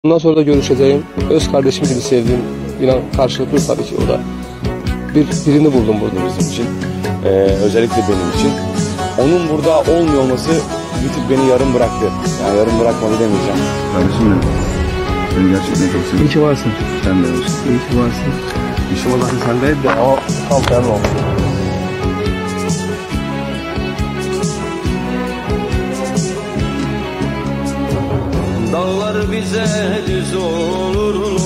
Bundan sonra da görüşeceğim. Öz kardeşim gibi sevdiğim, inan karşılıklı tabii ki o da. Birini buldum burada bizim için. Özellikle benim için. Onun burada olmuyor olması bir tık beni yarım bıraktı. Yani yarım bırakmadı demeyeceğim. Kardeşim benim. Seni gerçekten çok seviyorum. İyi ki varsın. Sen de olsun. İyi ki varsın. İşim olarak sendeydi de ama tam tersi oldu. Dağlar bize düz olur